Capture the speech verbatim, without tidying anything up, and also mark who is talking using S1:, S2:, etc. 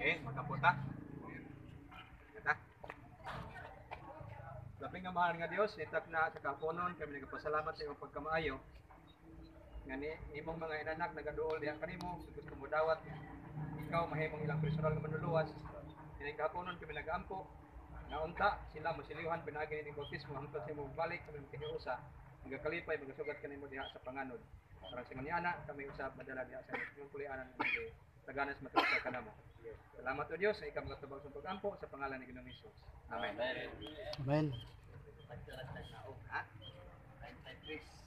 S1: Okay, magkaputa. Kita. Labi nga mahal nga Dios, itak na sa kapunon kami nagapasalamat sa imong pagkamaayo. Ngani imong mga inanak nagaduol diha kanimo, gusto mo dawat. Ikaw mahimong ilang personal nga manluluwas. Kini kapunon kami nagaampo. Naunta sila mosilihan pinagi ni bautismo hangtod sa imong balik kami kinuusa. Nagakalipay magasugat kanimo diha sa panganod. Para sa kanyana kami usab madala diha sa imong kulianan nga taganas matusa kanamo. Salamat o Diyos sa ikaw magtubag sa pag-ampo sa pangalan ni Ginoong Hesus. Amen.
S2: Amen.
S1: Ha?